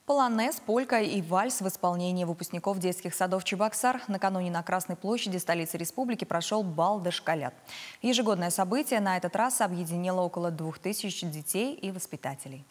Полонез, полька и вальс в исполнении выпускников детских садов Чебоксар. Накануне на Красной площади столицы республики прошел бал дошколят. Ежегодное событие на этот раз объединило около 2000 детей и воспитателей.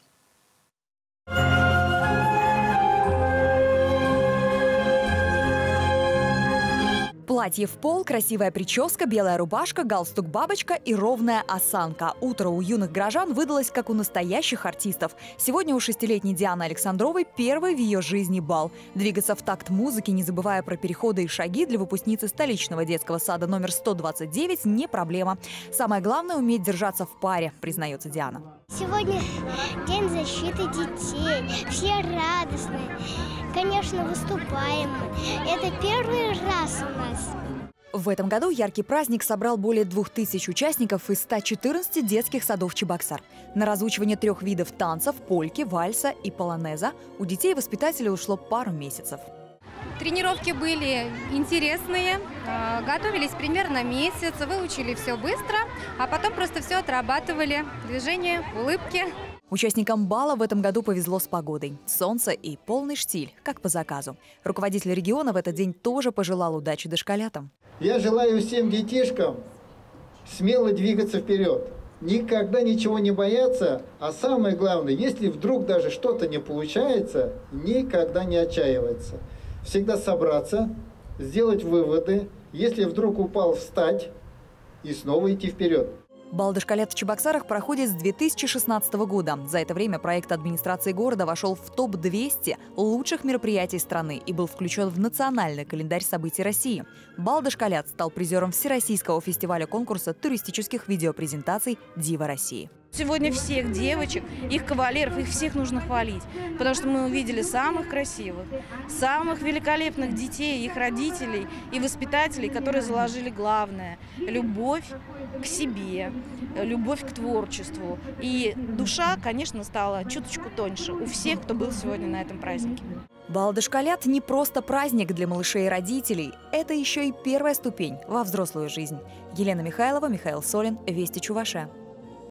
Платье в пол, красивая прическа, белая рубашка, галстук-бабочка и ровная осанка. Утро у юных горожан выдалось, как у настоящих артистов. Сегодня у 6-летней Дианы Александровой первый в ее жизни бал. Двигаться в такт музыки, не забывая про переходы и шаги, для выпускницы столичного детского сада номер 129 не проблема. Самое главное – уметь держаться в паре, признается Диана. Сегодня день защиты детей. Все радостные. Конечно, выступаем мы. Это первый раз у нас. В этом году яркий праздник собрал более 2000 участников из 114 детских садов Чебоксар. На разучивание 3 видов танцев – польки, вальса и полонеза – у детей и воспитателей ушло пару месяцев. Тренировки были интересные, готовились примерно месяц, выучили все быстро, а потом просто все отрабатывали. Движения, улыбки. Участникам бала в этом году повезло с погодой. Солнце и полный штиль, как по заказу. Руководитель региона в этот день тоже пожелал удачи дошколятам. Я желаю всем детишкам смело двигаться вперед. Никогда ничего не бояться, а самое главное, если вдруг даже что-то не получается, никогда не отчаиваться. Всегда собраться, сделать выводы, если вдруг упал, встать и снова идти вперед. Бал дошколят в Чебоксарах проходит с 2016 года. За это время проект администрации города вошел в топ-200 лучших мероприятий страны и был включен в национальный календарь событий России. Бал дошколят стал призером Всероссийского фестиваля конкурса туристических видеопрезентаций «Дива России». Сегодня всех девочек, их кавалеров, их всех нужно хвалить, потому что мы увидели самых красивых, самых великолепных детей, их родителей и воспитателей, которые заложили главное – любовь к себе, любовь к творчеству. И душа, конечно, стала чуточку тоньше у всех, кто был сегодня на этом празднике. Бал дошколят не просто праздник для малышей и родителей. Это еще и первая ступень во взрослую жизнь. Елена Михайлова, Михаил Солин, Вести Чувашия.